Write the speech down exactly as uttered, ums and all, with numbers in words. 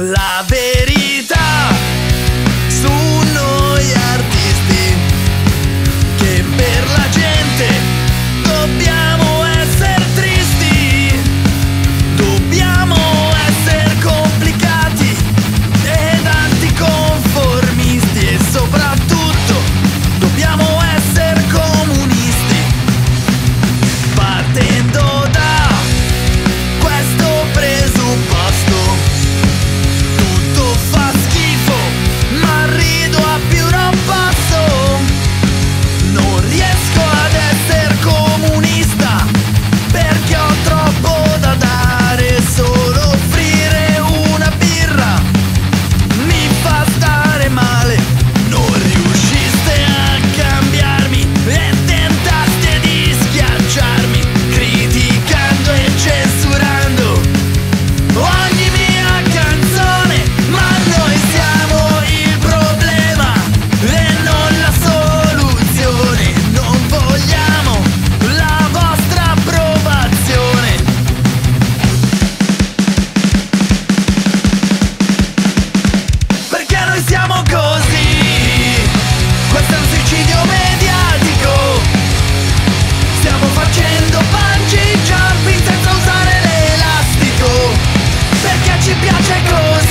la verità su noi artisti, che per la gente dobbiamo essere tristi, dobbiamo essere complicati ed anticonformisti e soprattutto dobbiamo essere comunisti. Partendo da questo presupposto tutto fa schifo, ma rido a più non posso. Non riesco ad essere comunista perché ho troppo da dare. Solo offrire una birra mi fa stare male. Non riusciste a cambiarmi e tentaste di schiacciarmi, criticando e censurando ogni mia canzone. Ma noi siamo il problema e non la soluzione. Non vogliamo la vostra approvazione. Perché noi siamo così. Questo è un suicidio mediatico. Stiamo facendo bungee jumping senza usare l'elastico, perché ci piace così.